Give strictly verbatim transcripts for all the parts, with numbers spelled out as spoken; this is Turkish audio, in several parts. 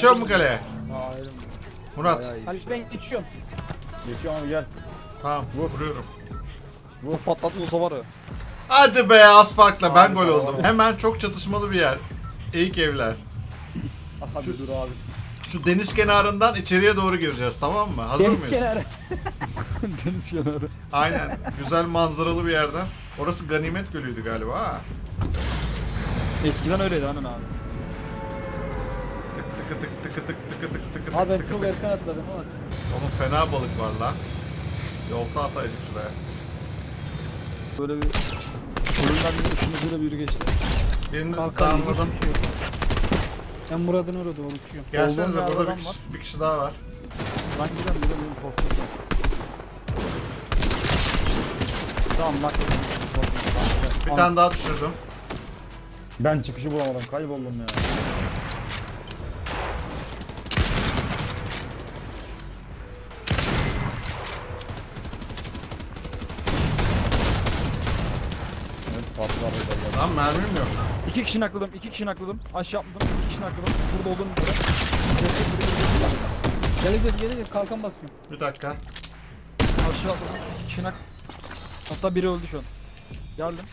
Geçiyor mu kaleye? Hayır. Murat. Hadi ben geçiyorum. Geçiyor abi gel. Tamam vuruyorum. Vur patlat Mustafa var. Hadi be az farkla ben Abi, gol tamam. oldum. Hemen çok çatışmalı bir yer. İlk evler. Abi Şu- dur abi. Şu deniz kenarından içeriye doğru gireceğiz, tamam mı? Hazır Deniz mıyız? kenarı. Deniz kenarı. Aynen. Güzel manzaralı bir yerden. Orası Ganimet Gölü'ydü galiba ha. Eskiden öyleydi annen abi. Tık tıkı tık tıkı tık tıkı tık tıkı Abi ben tık çok tık. erken atladım ama. Oğlum fena balık var lan. Yolta ataydık şuraya. Böyle bir ölümden bir üçümüzde de biri geçti. Birini Kalkan damladım. hiçbir şey yok. Ben Murat'ın orada unutuyorum. Gelsenize Olduğum bir burada bir adam kişi, var. bir kişi daha var. Ben giden biri benim korktum. Tamam bak. Bir tane daha düşürdüm. Ben çıkışı bulamadım, kayboldum ya. Evet, patlar orada. Lan mermim yok. İki kişi nakladım, iki kişi nakladım. Aşağı atladım, iki kişi nakladım. Burada olduğunu göre. Geleceğiz geleceğiz kalkan basıyorum. Bir dakika. Aşağı atladım, iki kişi nak. Hatta biri öldü şu an. Geldim.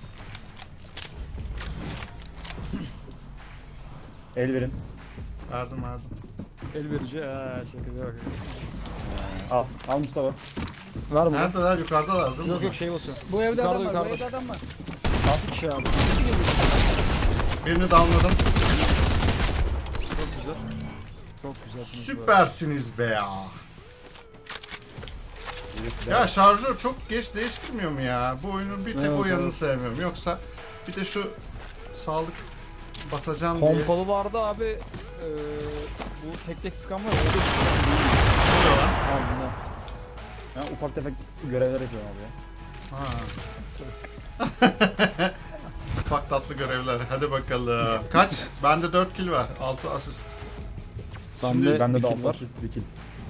El verin. Verdim verdim. El verici, eee şaka bak. Al, al Mustafa. Ver bunu. Neredeler? Yukarıdalar değil mi? Yok yok şey basıyor. Bu evde Yukarıda, adam var, yukarıda. bu evde adam var. Altı kişi abi. Birini damladım. Çok güzel. Çok güzel. Süpersiniz be ya. Ya şarjör çok geç değiştirmiyor mu ya? Bu oyunun bir tek Evet, o yanını evet. sevmiyorum. Yoksa bir de şu sağlık basacağım diye. Pompalı vardı abi. Eee bu tek tek sıkan var. Öyle bir Oluyor lan. şey. Al bunu. Ben ufak tefek görevler yapıyorum abi ya. Ha. Ufak tatlı görevler. Hadi bakalım. Kaç? Bende dört kill var. altı asist. Bende, Bende bir de kill altı var. asist bir kill.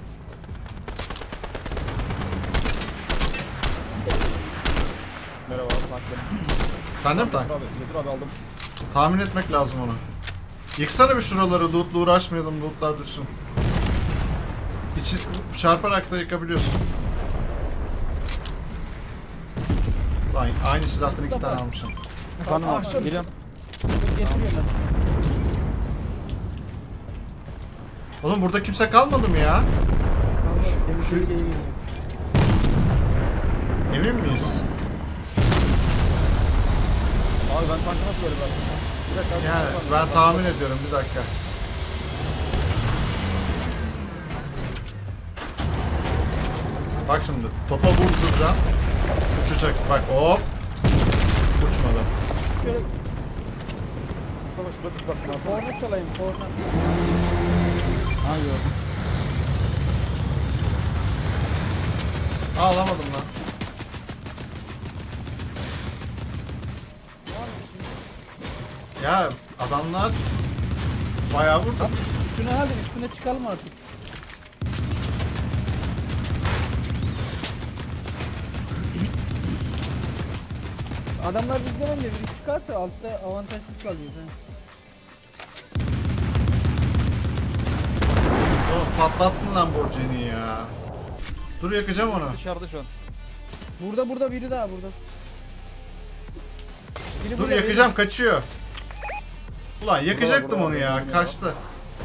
Merhaba tanklarım. Sende mi tank? Abi, Getir abi aldım. Tahmin etmek lazım onu. Yıksana bir şuraları. Loot'la uğraşmayalım. Loot'lar düşsün. İçi, çarparak da yıkabiliyorsun. Lan aynı silahtan iki tane almışım. Efendim abi Aşağı- geliyorum. Dur, getiriyorum ben. Oğlum burada kimse kalmadı mı ya? Şu, şu- Emin miyiz? Abi ben tankı nasıl böyle verdim? Bir dakika abi. Yani ben tahmin ediyorum, bir dakika. Bak şimdi topa vurduracağım. Uçacak bak, hop. Uçmadı. Şöyle Mustafa şurada tut bak şuna. korna çalayım korna. Abi yok. Aa, alamadım lan. Ya adamlar bayağı vurdu. Üstüne hadi üstüne çıkalım artık. Adamlar bizden önce biri çıkarsa altta avantajsız kalıyoruz. He. Oğlum patlattın Lamborghini'yi ya. Dur, yakacağım onu. Dışarıda şu an. Burada burada biri daha burada. Biri Dur, burada, yakacağım, kaçıyor. Ulan yakacaktım Bravo, onu ya, bravo. kaçtı.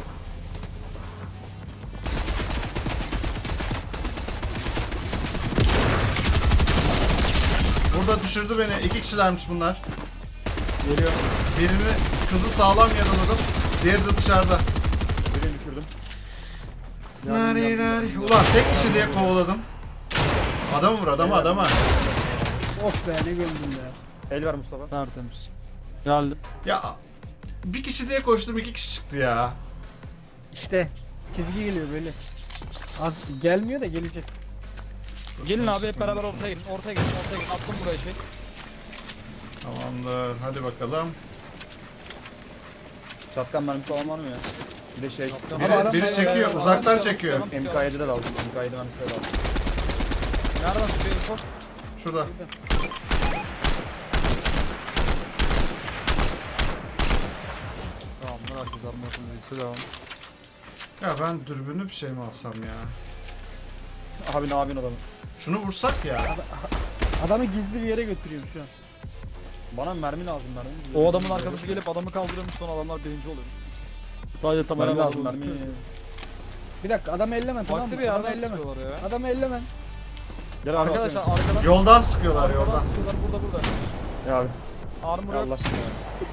Burada düşürdü beni. İki kişilermiş bunlar. Geliyor. Birini, kızı sağlam yaraladım. Diğeri de dışarıda. Birini düşürdüm. Nari nari. Ulan tek kişi diye kovaladım. Adamı vur, adamı adama. biri. Of be ne gömdüm be. El ver Mustafa. Tertemiz. Geldim. Ya bir kişi diye koştum, iki kişi çıktı ya. İşte çizgi geliyor böyle. Az gelmiyor da gelecek. Gelin abi hep beraber ortaya gelin. Ortaya gelin. Ortaya gelin. Attım buraya şey. Tamamdır, hadi bakalım. Şatkan mermisi olan var mı ya? Bir de şey, Şatkan- Biri, adam biri bayağı- çekiyor, bayağı- uzaktan bayağı- çekiyor. bayağı- M K yedi de lazım. M K yedi mermisi de lazım. Nereden tutuyor info? Şurada. Tamam. Herkes armasını değilse devam. Ya ben dürbünlü bir şey mi alsam ya? Abi ne yapıyorsun adamı? Şunu vursak ya. Adamı gizli bir yere götürüyorum şu an. Bana mermi lazım mermi. O adamın arkadaşı gelip adamı kaldırıyormuş, sonra adamlar birinci oluyor. Sadece mermi Tamer lazım mermi. Bir dakika adamı elleme tamam mı? Farklı bir Adamı yerden elleme. sıkıyorlar ya. Adamı elleme. Gel abi Arkadaşlar atıyorum. arkadan Yoldan sıkıyorlar arkadan yoldan. sıkıyorlar, burada burada. Ya abi. Armor Ya yok. Allah aşkına ya.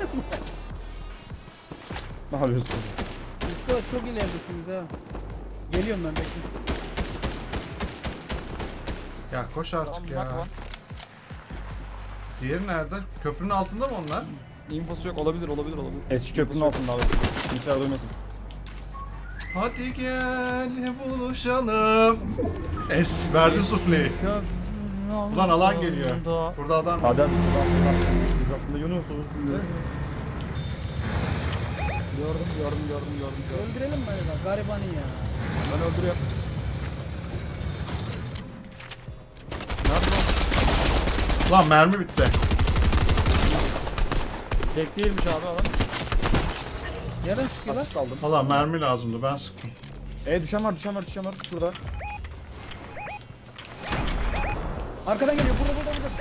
Ne yapıyorsun? Mustafa çok ileridesiniz ha. Geliyorum ben bekle. Ya koş Tamam, artık bak ya. var. Diğeri nerede? Köprünün altında mı onlar? Infosu yok, olabilir olabilir olabilir. Eski köprünün altında abi. Kimseler duymasın. Hadi gel buluşalım. Es verdi sufleyi. Ulan alan geliyor. Burada adam var. Hadi hadi. Biz aslında Yunus'uz. Gördüm gördüm gördüm gördüm gördüm. Öldürelim mi acaba? Garibanı ya. Ben öldürüyorum. Lan mermi bitti. Tek değilmiş abi adam. Nereden sıkıyorlar? Asist aldım. Allah mermi lazımdı ben sıktım. E düşen var düşen var düşen var. Şurada. Arkadan geliyor. Burada burada burada.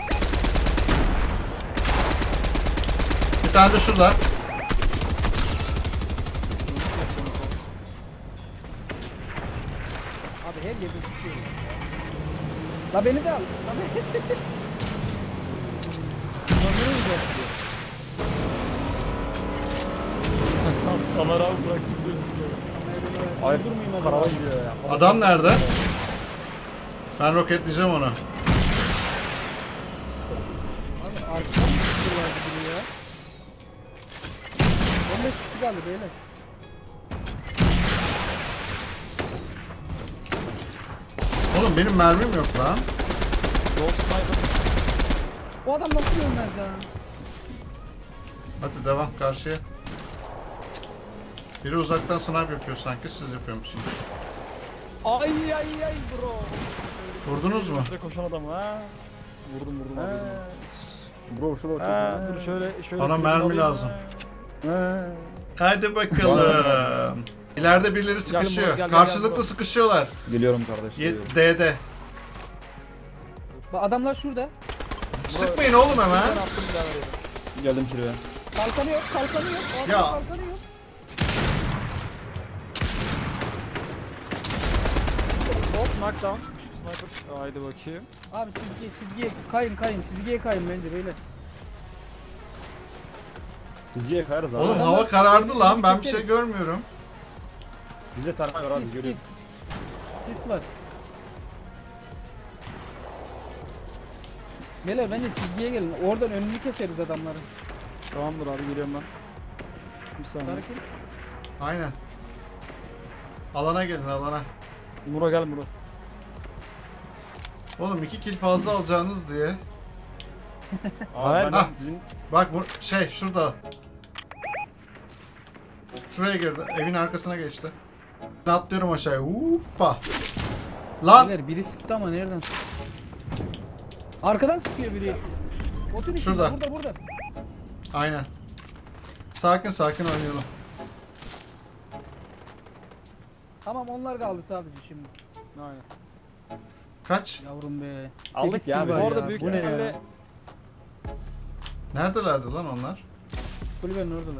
Bir tane de şurada. Abi her yerde sıkıyor. La beni de al. La beni de Tamer abi bıraktı. Ay Durmayayım acaba. karavan gidiyor ya. Adam nerede? Ben roketleyeceğim onu. Abi arkadan mı sıkıyorlar gibi ya? on beş kişi kaldı beyler. Oğlum benim mermim yok lan. Gold sniper. O adam nasıl ölmez ya? Hadi devam karşıya. Biri uzaktan sniper yapıyor sanki siz yapıyormuşsunuz. Ay ay ay bro. Vurdunuz mu? Şuraya koşan adamı ha. Vurdum vurdum abi. Bro şurada Ha, bakıyor. dur şöyle şöyle. Bana kılıcını mermi alayım. lazım. He. Hadi bakalım. İleride birileri sıkışıyor. buraya, gel, gel, Karşılıklı gel. sıkışıyorlar. Geliyorum kardeş. Ye- geliyorum. D'de. Bak adamlar şurada. Sıkmayın oğlum hemen. Ben attım bir daha veriyorum. Geldim kirve. Kalkanı yok, kalkanı yok. O Ya. adamın kalkanı yok. Hop knockdown. Sniper. Haydi bakayım. Abi çizgiye, çizgiye kayın kayın, çizgiye kayın bence beyler. Dizciye kayarız abi. Oğlum Adamlar- hava karardı lan ben bir şey görmüyorum. Bizde termal var abi Sis, görüyoruz. sis. Sis var. Beyler bence çizgiye gelin. Oradan önünü keseriz adamların. Tamamdır abi, geliyorum ben. Bir saniye. Sakin. Aynen. Alana gelin alana. Muro gel Muro. Oğlum iki kill fazla alacağınız diye. Hayır. Abi ben Hah. de sizin Bak bu şey şurada. Şuraya girdi. Evin arkasına geçti. Ben atlıyorum aşağıya. Hoppa. Lan Beyler biri sıktı ama nereden? Arkadan sıkıyor biri. Otur içinde, Şurada. Burada burada. aynen. Sakin sakin oynayalım. Tamam onlar kaldı sadece şimdi. Aynen. Kaç? Yavrum be. Aldık Sekiz ya kill abi. var Orada büyük Bu ne ya? ihtimalle Neredelerdi lan onlar? Kulübenin oradalar.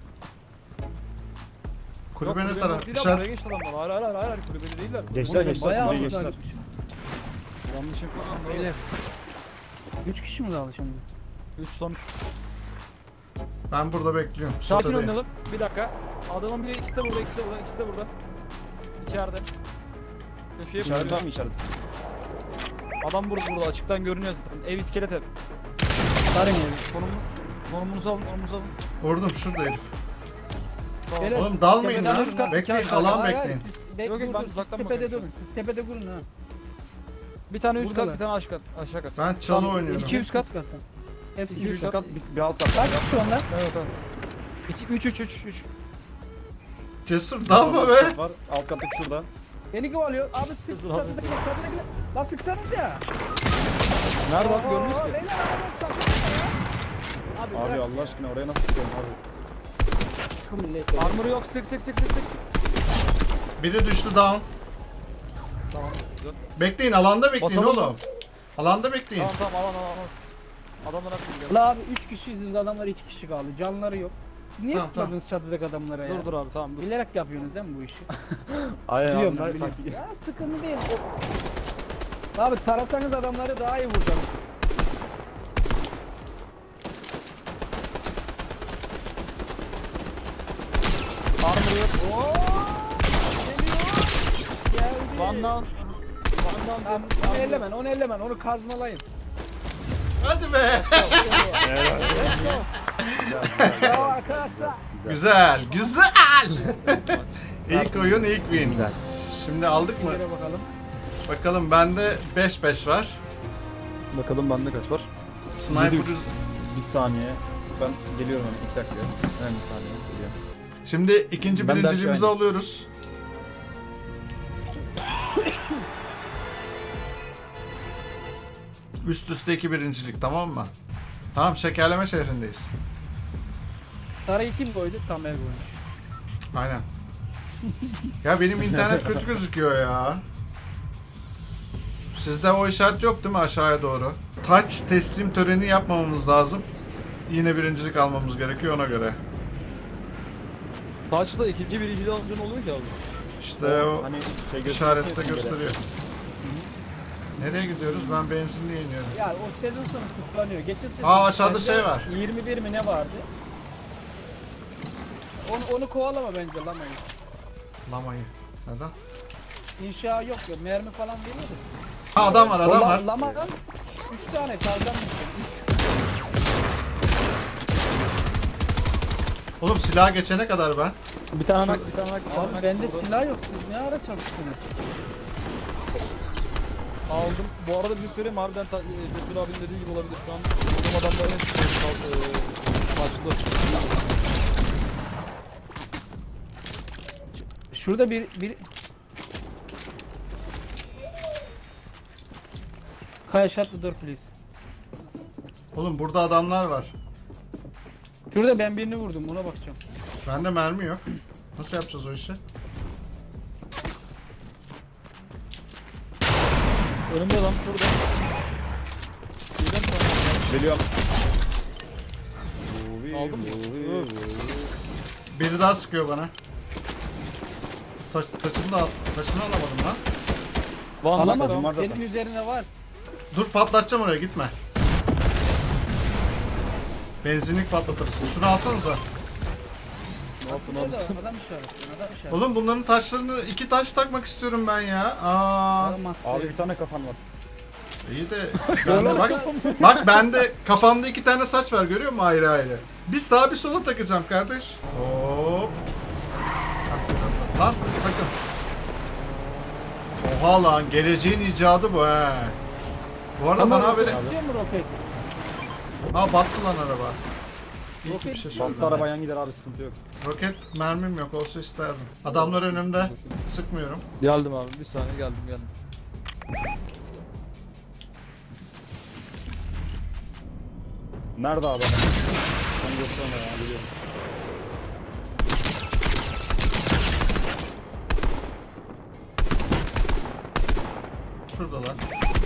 Kulübe ne Yok, taraf? kulübenin değil abi, buraya İşaret. geçti adamlar. Hayır hayır hayır hayır, kulübede değiller. Geçtiler, Burada geçtiler. Bayağı buraya uzaklar geçtiler. gitmiş. Yanlış yapıyorum. Beyler. Üç kişi mi kaldı şimdi? üç sonuç. Ben burada bekliyorum. Sakin Sotadayım. oynayalım. Bir dakika. Adamın biri, ikisi de burada, ikisi de burada, ikisi de burada. İçeride. Köşeye İşaret koyuyor. var mı işaret? Adam burada burada, açıktan görünüyor zaten. Ev iskelet ev. Sarın evi. Konumu, konumunuzu alın, konumunuzu alın. Vurdum şurada herif. Tamam. Beyler, Oğlum dalmayın tepeden lan. durun ha. Bekleyin Hayır, alan Hayır, bekleyin. siz de- Yok, yok, dur, ben dur, siz uzaktan tepede bakıyorum durun. Siz tepede durun ha. Bir tane üst kat, Buradalar. bir tane aşağı kat. Aşağı kat. Ben çalı Tamam, oynuyorum. iki üst kat. Hepsi İki üst üst kat. kat. Bir, bir alt kat. Kaç kişi onlar? Evet evet. iki, üç, üç, üç, üç. Cesur dalma be. Kat var. Alt kattaki şurada. Beni kovalıyor. Abi sık Kızıl çatıdaki çatıdaki. Lan sıksanız ya. Nerede abi, görmüyoruz Oo, ki. beyler, adam çatıda ya. Abi, Abi bırak Allah aşkına oraya nasıl çıkıyorsun abi? şu milleti. Armor'u yok, sık sık sık sık sık. Biri düştü down. Tamam. Güzel. Bekleyin alanda bekleyin Basalım oğlum. Alanda bekleyin. Tamam tamam alan alan alan. Adamlar hep geliyor. La abi üç kişiyiz, adamlar iki kişi kaldı. Canları yok. Niye Tamam, sıkmadınız çatıdaki adamlara ya? Dur dur abi tamam dur. Bilerek yapıyorsunuz değil mi bu işi? Aynen Biliyorum abi. ben, biliyorum. Ya sıkıntı değil. O- Abi tarasanız adamları daha iyi vuracaksınız. Armor yok. Oo! Geliyor. Geldi. One down. One down. Tamam, onu ellemen, onu ellemen, onu kazmalayın. Hadi be. Ya arkadaşlar. Güzel, güzel. İlk oyun ilk win. Güzel. Şimdi aldık mı? Yere bakalım. Bakalım bende beş beş var. Bakalım bende kaç var? Sniper Bir saniye. Ben geliyorum hemen iki dakika. Hemen bir saniye geliyorum. Şimdi ikinci Ben de birinciliğimizi aşağı alıyoruz. Üst üste iki birincilik, tamam mı? Tamam, şekerleme şehrindeyiz. Sarayı kim koydu? Tamer koymuş. Aynen. Ya benim internet kötü gözüküyor ya. Sizde o işaret yok değil mi aşağıya doğru? Touch teslim töreni yapmamamız lazım. Yine birincilik almamız gerekiyor ona göre. Taçla ikinci birinciliği alınca ne oluyor ki abi? İşte o Hani şey işarette gösteriyor. gösteriyor. Nereye gidiyoruz? Ben benzinliğe iniyorum. Ya o sezon sonu sıklanıyor. Geçen sezon Aa, aşağıda bence şey var. yirmi bir mi ne vardı? Onu, onu kovalama bence lamayı. Lamayı. Neden? İnşa yok ya, mermi falan veriyordu. Ha, adam var, adam O la- var. Lamadan üç tane çaldan Oğlum silah geçene kadar ben. Bir tane nak, bir tane nak, bir tane Abi nak. bende Burada. silah yok, siz ne ara çalıştınız? Aldım. Bu arada bir şey söyleyeyim mi? Harbiden ta- e, Resul abinin dediği gibi olabilir. Şu an bizim adamların hepsi kaçtı. Şurada bir bir Kaya shut the door please. Oğlum burada adamlar var. Şurada ben birini vurdum, ona bakacağım. Bende mermi yok. Nasıl yapacağız o işi? Önümde adam şurada. Birden sonra. Geliyorum. Aldın mı? Vuvi, Evet. vuvi. Biri daha sıkıyor bana. Ta taşını da al. Taşını alamadım lan. Van nak Alamazsın, adam. var zaten. senin üzerine var. Dur, patlatacağım oraya, gitme. Benzinlik patlatırız. Şunu alsanıza. Ne yaptın Şurada abi sen? adam işareti, adam işareti. Oğlum bunların taşlarını, iki taş takmak istiyorum ben ya. Aa, Alamazsın. Abi bir tane kafan var. iyi de bende bak. Bak bende kafamda iki tane saç var, görüyor musun, ayrı ayrı. Bir sağa bir sola takacağım kardeş. Hop. Lan sakın. Oha lan, geleceğin icadı bu he. Bu arada Tamam, bana roket böyle... istiyor mu roket? Aa, battı lan araba. İyi ki bir Roket şey istiyor mu? söyledim. Bantlı araba yan gider abi, sıkıntı yok. Roket mermim yok, olsa isterdim. Adamlar önümde. Sıkmıyorum. Geldim abi bir saniye geldim geldim. Nerede abi? Sen gösterme ya, biliyorum. Şuradalar.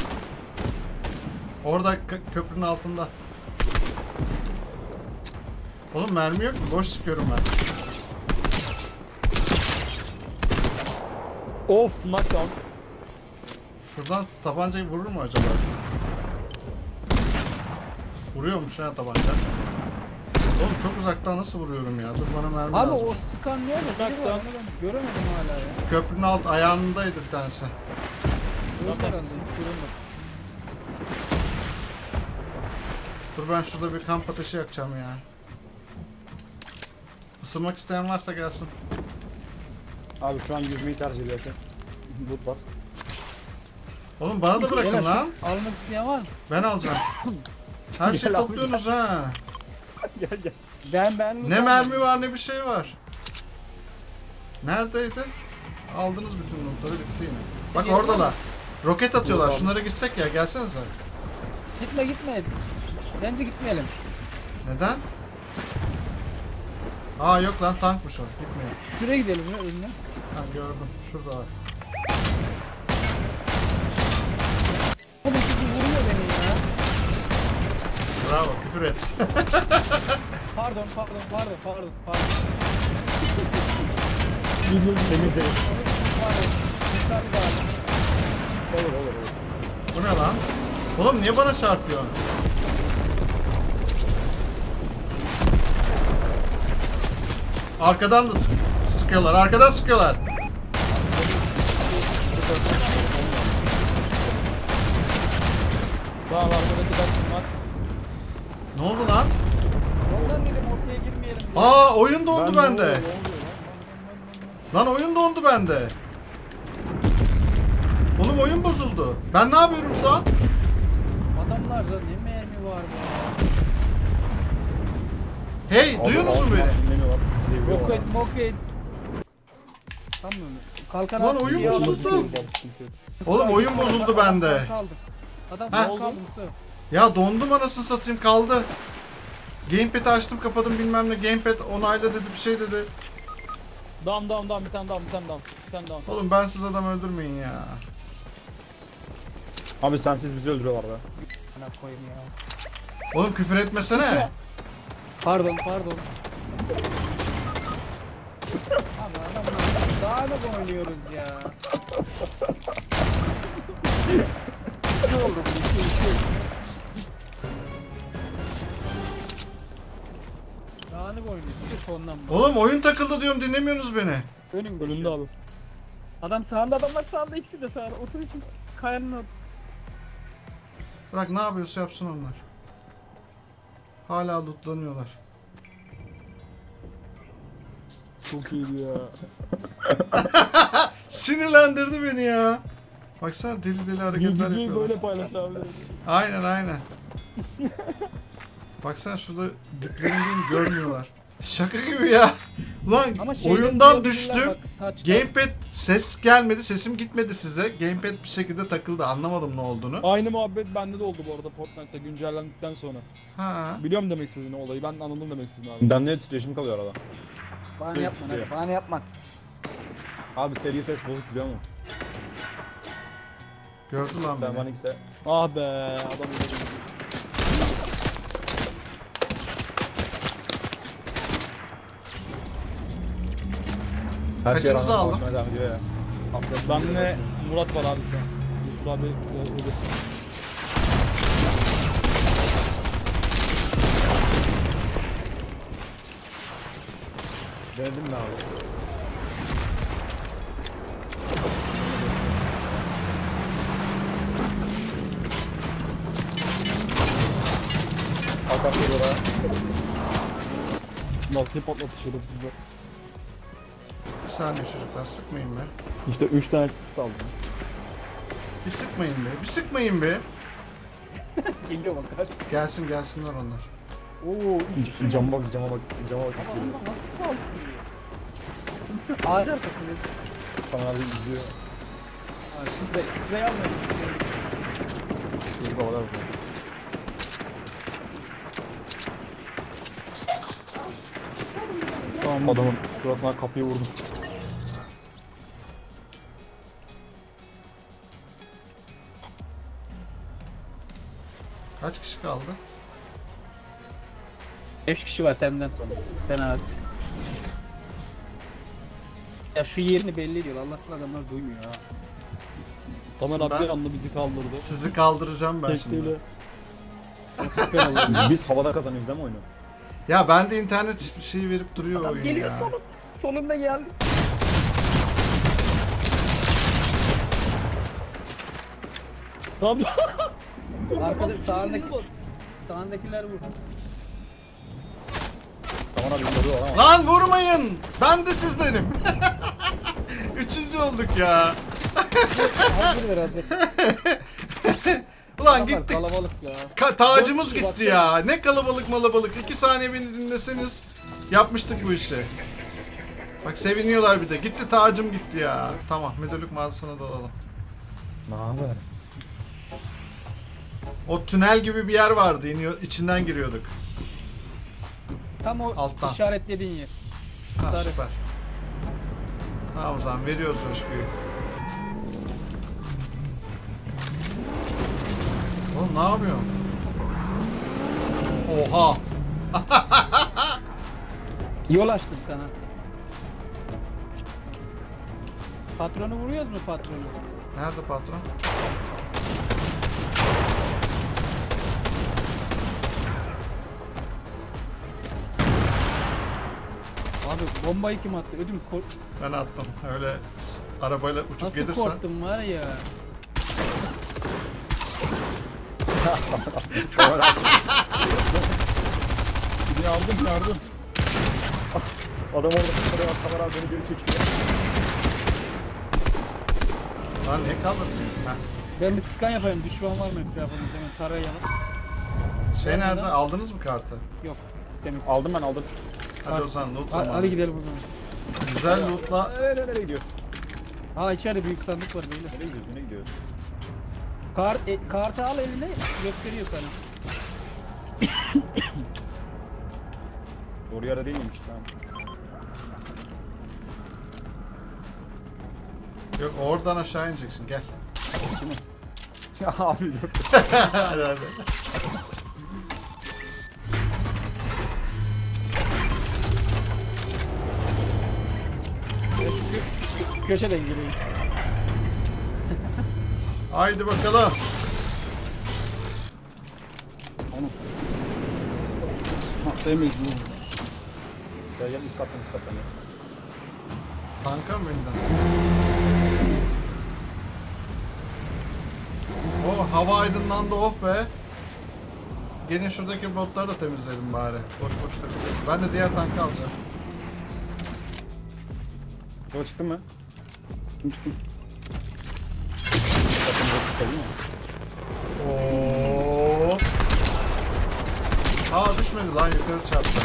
Orada kö- köprünün altında. Oğlum mermi yok mu? Boş sıkıyorum ben. Of knockdown. Şuradan tabancayı vurur mu acaba? Vuruyormuş ha tabanca. Oğlum çok uzaktan nasıl vuruyorum ya? Dur, bana mermi Abi lazım. o sıkan ne oldu? Biri var, Uzaktan. onu ben göremedim hala ya. Köprünün alt ayağındaydı bir tanesi. Yok Ben herhalde. şurada. Dur, ben şurada bir kamp ateşi yakacağım ya. Isınmak isteyen varsa gelsin. Abi şu an yüzmeyi tercih ediyorsun. Loot var. Oğlum bana da bırakın Gel, lan. almak isteyen var mı? Ben alacağım. Her şeyi Gel abi, topluyorsunuz ha. Gel gel. Ben ben Ne mermi var ne bir şey var. Neredeydi? Aldınız bütün lootları, bitti yine. Bak Geliyor oradalar. mu? Roket atıyorlar. Yok abi. Şunlara gitsek ya, gelsenize. Gitme gitme. Bence gitmeyelim. Neden? Aa yok lan, tankmış o. Gitmiyor. Şuraya gidelim ya önüne. Ben gördüm. Şuradalar. Oğlum sizi vuruyor beni ya. Bravo, küfür et. Pardon pardon pardon pardon pardon. Temizleyin. Pardon. Lütfen bir daha. Olur olur olur. Bu ne lan? Oğlum niye bana çarpıyor? Arkadan da sık sıkıyorlar. Arkadan sıkıyorlar. Tamam arkadaki baktım bak. Ne oldu lan? Ondan dedim ortaya girmeyelim diye. Aa, oyun dondu Ben ne bende. oluyor, ne oluyor lan? Lan oyun dondu bende. Oğlum oyun bozuldu. Ben ne yapıyorum şu an? Adamlarda ne mermi var be. Hey, Abi, duyuyor musun abi, beni? dinlemiyorlar, deviriyorlar. Roket moket. Tamam mı? Kalkan Lan altı oyun diye bozuldu. aldım. Sıkıntı yok, sıkıntı yok. Oğlum oyun bozuldu bende. Adam kaldı. Adam Heh. kaldı Mustafa. Ya dondum anasını satayım, kaldı. Gamepad'i açtım kapadım bilmem ne. Gamepad onayla dedi, bir şey dedi. Dam dam dam bir tane dam bir tane dam. Bir tane dam. Oğlum ben siz adam öldürmeyin ya. Abi sensiz bizi öldürüyorlar be. Bana koyayım ya. Oğlum küfür etmesene. Pardon pardon. Abi adamlar daha da oynuyoruz ya. Ne oldu bu? İki, iki. Daha ne oynuyoruz? Bir sondan mı? Oğlum oyun takıldı diyorum, dinlemiyorsunuz beni. Önüm Önünde abi. Adam sağında, adamlar sağında, ikisi de sağında. Otur için kayanın orada. Bırak, ne yapıyorsa yapsın onlar. Hala lootlanıyorlar. Çok iyiydi ya. Sinirlendirdi beni ya. Baksana deli deli hareketler Videoyu yapıyorlar. böyle paylaş abi. Aynen aynen. Baksana şurada diplerindeyim, görmüyorlar. Şaka gibi ya. Ulan Ama şeyde oyundan duyabilirler düştüm. bak, touch'ta. Gamepad ses gelmedi, sesim gitmedi size. Gamepad bir şekilde takıldı, anlamadım ne olduğunu. Aynı muhabbet bende de oldu bu arada Fortnite'ta güncellendikten sonra. Ha. Biliyorum demek istediğin olayı. Ben anladım demek istediğin abi. Ben ne titreşim kalıyor arada. Bahane yapma hadi, bahane yapma. Abi seri ses bozuk biliyor musun? Gördü lan Ben beni. Van X'e Ah be adam öyle. her şey Kaçınızı rağmen aldım? savaşmaya devam ediyor ya. Atladım. Benle Murat var abi şu an. Yusuf abi e, öyle. Denedin mi abi? Atak oraya. Lastik patlattı şerefsizler. Bir saniye çocuklar, sıkmayın be. İşte üç tane çıktı aldım. Bir sıkmayın be. Bir sıkmayın be. Geliyor bak karşı. Gelsin gelsinler onlar. Oo, C- Cama bak, cama bak, cama bak. ama onunla nasıl saldırıyor? Ağacı arkasında. Sana abi izliyor. Sprey, sprey almıyor. Çocuk havalar bakıyor. Tamam. Adamın suratına kapıyı vurdum. Kaç kişi kaldı? beş kişi var senden sonra. Sen abi. Ya şu yerini belli ediyor. Allah'tan adamlar duymuyor ha. Tamer Ben- abi bir anda bizi kaldırdı. Sizi kaldıracağım ben şimdi. Tekneyle. Süper oluyor. Biz havada kazanıyoruz değil mi oyunu? Ya bende internet şeyi verip duruyor Adam oyun geliyor ya. sonunda. Sonunda geldi. Tamam. Arkada sağındaki sağındakiler vur. Tamam abi vuruyor ama. Lan vurmayın! Ben de sizdenim. Üçüncü olduk ya. Hazır ver hazır. Ulan Adamlar gittik. Kalabalık ya. Ka- tacımız Dört kişi gitti ya. Ne kalabalık malabalık. İki saniye beni dinleseniz yapmıştık bu işi. Bak seviniyorlar bir de. Gitti tacım gitti ya. Tamam, müdürlük mağazasına dalalım. Ne haber? O tünel gibi bir yer vardı. İniyor, içinden giriyorduk. Tam o Alttan. işaretlediğin yer. Ha, Sarı. süper. Tamam o zaman veriyoruz coşkuyu. Oğlum ne yapıyorsun? Oha! Yol açtım sana. Patronu vuruyoruz mu patronu? Nerede patron? Abi bombayı kim attı? Ödüm kork... Ben attım. Öyle arabayla uçup Nasıl gelirsen. korktum var ya. Beni aldım yardım. Adam orada kameraya at, kamera beni geri çekiyor. Lan niye kaldırdın? Heh. Ben bir scan yapayım. Düşman var mı etrafımızda? Hemen tarayalım. Şey nerede? Aldınız mı kartı? Yok. Temiz. Aldım ben aldım. Hadi o zaman loot Hadi, zamanı. hadi gidelim buradan. Güzel lootla. Nereye nereye gidiyor? Ha içeride büyük sandık var böyle. Nereye gidiyoruz? Nereye gidiyoruz? Kar, e, kartı al eline gösteriyor sana. Doğru yerde değil miymiş? Tamam. Yok oradan aşağı ineceksin gel. Kimi? Ya abi dur. Hadi hadi. Köşeden gireyim. Haydi bakalım. Onu. Ha sevmeyiz bunu. Gel gel üst kattan üst kattan gel. Tanka mı bindin? Oh hava aydınlandı oh be. Gelin şuradaki botları da temizledim bari. Boş boş takılıyor. Ben de diğer tankı alacağım. Yola çıktın mı? Kim çıktı? Bakın bot çıktı mi? Oo. Aa düşmedi lan yukarı çarptı.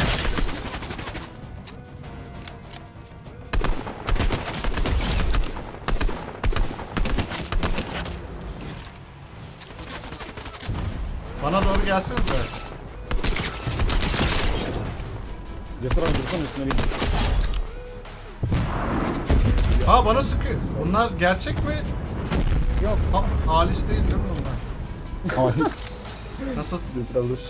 Bana doğru gelsenize. Cesur abi dursana üstüne bir. Ha bana sıkıyor. Bunlar gerçek mi? Yok. Ha, halis değil değil mi bunlar? Hayır. Nasıl? Cesur abi dur.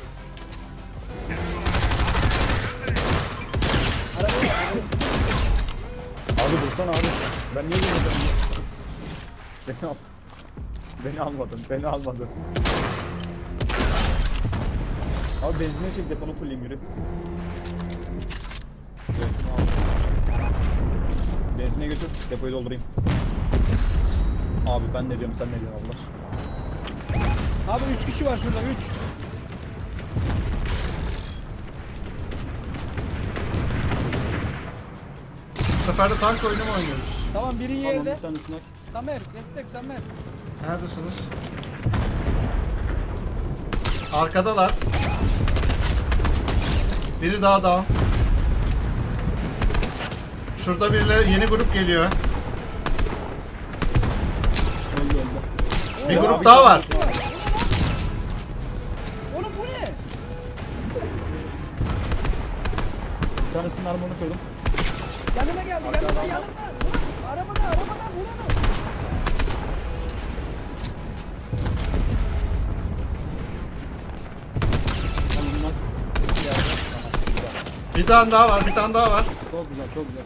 Abi dursana abi. Ben niye gireceğim? Beni al. Beni almadın, beni almadın. Abi benzine çek deponu fulleyim yürü. Benzine al. Benzine götür, depoyu doldurayım. Abi ben ne diyorum sen ne diyorsun Allah. Abi üç kişi var şurada üç. Bu sefer de tank oyunu mu oynuyoruz? Tamam biri Tamam yerde. bir tanesini aç. Tamer destek Tamer. Neredesiniz? Arkadalar. Biri daha down. Şurada birileri yeni grup geliyor. Öldü öldü. Bir Ya grup abi, daha var. Oğlum bu ne? Bir tanesinin armorunu kırdım. Yanıma geldi yanıma yanıma. Arabada arabada vur onu. Ben bunlar bir yerde. Tamam, güzel. Bir tane daha var, bir tane daha var. Çok güzel, çok güzel.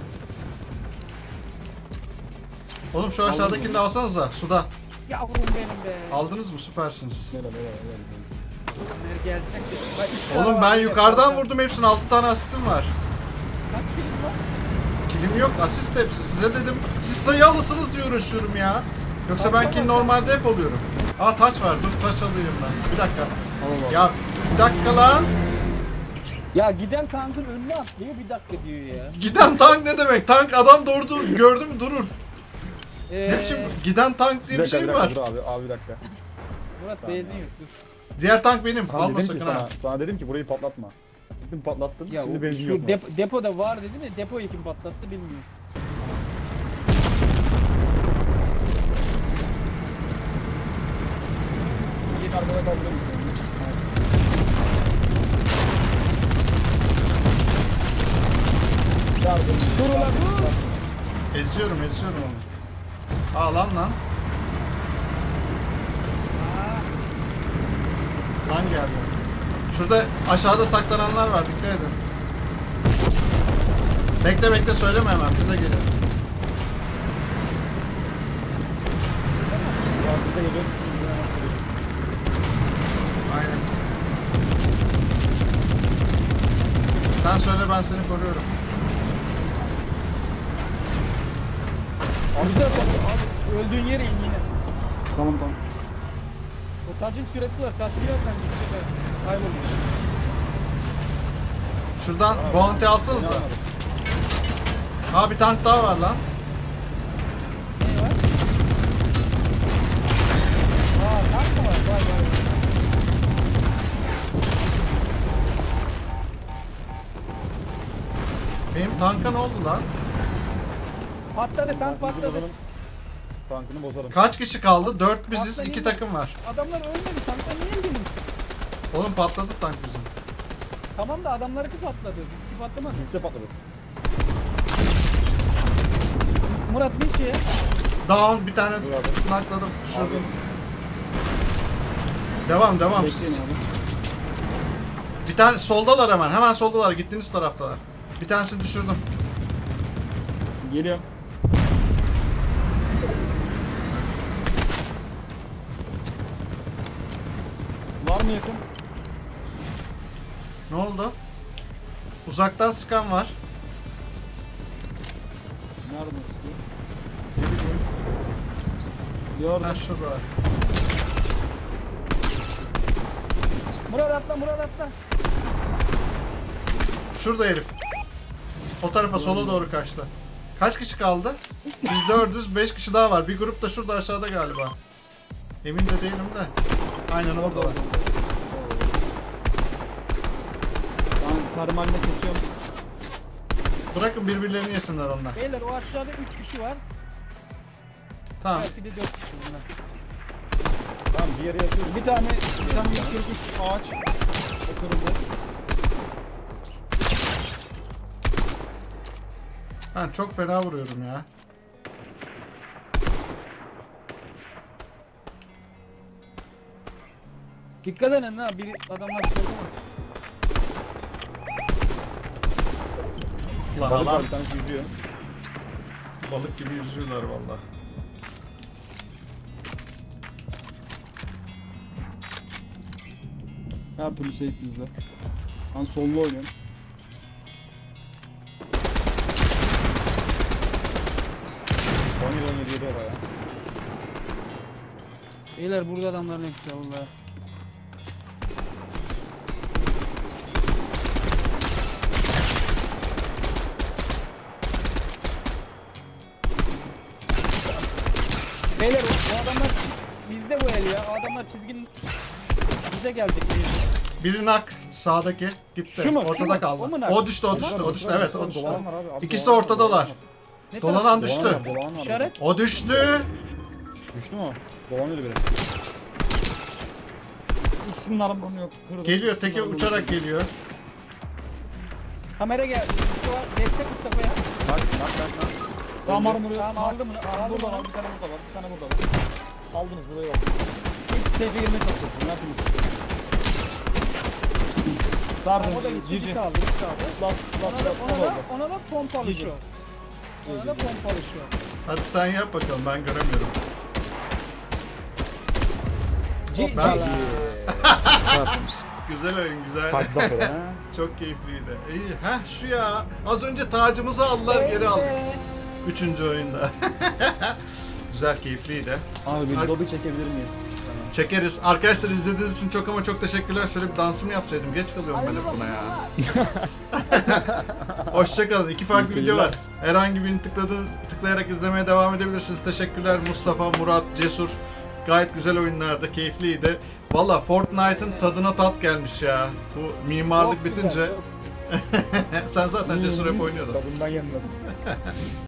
Oğlum şu aşağıdakini de alsanıza suda. Yavrum benim be. Aldınız mı? Süpersiniz. Helal helal helal. Tamer gelecek de. Bak, üç tane Oğlum var ben bir de yukarıdan fazla. vurdum hepsini. altı tane asistim var. Kaç kilim var? Kilim yok, asist hepsi. Size dedim, siz sayı alısınız diye uğraşıyorum ya. Yoksa ben kill normalde hep oluyorum. Aa taç var, dur taç alayım ben. Bir dakika. Allah. Ya bir dakika lan. Ya giden tankın önüne atlıyor bir dakika diyor ya. Giden tank ne demek? Tank adam durdu, gördü mü durur. Ee, Ne biçim giden tank diye bir şey mi var? Dur abi, abi bir dakika. Murat Tamam benzin abi. yok dur. Diğer tank benim. Sana Alma dedim ki sakın sana, ha. sana dedim ki burayı patlatma. Gittin patlattın, Ya şimdi o, benzin şu yok mu? dep- depoda var dedim ya depoyu kim patlattı bilmiyorum. Yine arkada kaldırıyorum. Dur ulan dur. Eziyorum eziyorum onu. Aa lan lan. Lan geldi. Şurada aşağıda saklananlar var, dikkat edin. Bekle bekle, söyleme hemen, biz de geliyoruz. Ya biz de geliyoruz. Aynen. Sen söyle, ben seni koruyorum. Abi, abi öldüğün yere in yine. Tamam tamam. O tacın süresi var. Taşmıyorsan gidecek. Kaybolur. Şuradan bounty alsanıza. Ha, bir tank daha var lan. Ne var? Aa, tank mı var? Vay vay. Benim tanka ne oldu lan? Patladı, tank patladı. Tankını bozarım. Kaç kişi kaldı? dört biziz, Patladı iki yine. takım var. Adamlar ölmedi. Tankta niye öldünüz? Oğlum patladı tank bizim. Tamam da adamlarınki patladı. Bizimki patlamadı. Bizde patladı. Murat bir şey. Down, bir tane Dur abi. nakladım, düşürdüm. Devam devam Bekleyin siz. abi. Bir tane soldalar, hemen hemen soldalar, gittiğiniz taraftalar. Bir tanesini düşürdüm. Geliyorum. Var mı yakın? Ne oldu? Uzaktan sıkan var. Nerede sıkıyor? Ne bileyim. Gördüm. Ha, şurada. Murat atla, Murat atla. Şurada herif. O tarafa, sola doğru kaçtı. Kaç kişi kaldı? Biz dördüz, beş kişi daha var. Bir grup da şurada aşağıda galiba. Emin de değilim de. Aynen orada var. Ben termaline kesiyorum. Bırakın birbirlerini yesinler onlar. Beyler o aşağıda üç kişi var. Tamam. Belki de dört kişi bunlar. Tamam bir yere yatıyoruz. Bir tane bir tane yüz kırk üç ağaç. O kırıldı. Ben çok fena vuruyorum ya. Dikkat edin ha, biri adamlar sordu mu? Lan Balık var, adam bir tanesi yüzüyor. balık gibi yüzüyorlar valla. Her türlü safe bizde. Ben sollu oynuyorum. on yedi on yedi yedi oraya. Beyler burada adamların hepsi Allah. Beyler o, o adamlar bizde bu el ya. O adamlar çizginin bize gelecek. Biri nak, sağdaki gitti. Şu mu? Şu Ortada mu? kaldı. O mu nak? O düştü, o düştü, o düştü. Evet, o düştü. Dolanan var abi, abi. İkisi Dolanan var, ortadalar. dolanan var. Ne Dolanan taraf? düştü. Dolanan var, dolanan var. İşaret. O düştü. Düştü mü o? Dolanıyordu biri. İkisinin armorunu yok. Kırdı. Geliyor, İkisinin teki armorunu uçarak kırdı. geliyor. Kamera geldi. Mustafa, destek Mustafa'ya. Bak bak bak bak. Tamam armoru yok. Tamam, aldım bunu, Tamam, aldım burada bunu. var. Bir tane burada var. Bir tane burada var. Aldınız buraya yok. Hiç safe'e girmeye çalışıyorsun. Hepiniz. O da Pardon. gitti, Cici. gitti aldı, gitti aldı. Last, Ona last, da, last. ona da, Ona ona da pompalı Cici. şu. Ona da pompalı şu. Hadi sen yap bakalım, ben göremiyorum. Cici. Ben- Güzel oyun, güzel. Kaç zafer ha? Çok keyifliydi. İyi. Heh, şu ya. Az önce tacımızı aldılar, geri aldık. Üçüncü oyunda. Güzel, keyifliydi. Abi bir Ar- lobi çekebilir miyiz? Çekeriz. Arkadaşlar izlediğiniz için çok ama çok teşekkürler. Şöyle bir dansımı yapsaydım. Geç kalıyorum ben hep buna ya. Hoşçakalın. İki farklı İyi video var. Herhangi birini tıkladı, tıklayarak izlemeye devam edebilirsiniz. Teşekkürler Mustafa, Murat, Cesur. Gayet güzel oyunlardı, keyifliydi. Valla Fortnite'ın tadına tat gelmiş ya. Bu mimarlık Çok bitince. güzel, çok- Sen zaten Cesur hep oynuyordun. Tadından yenmedim.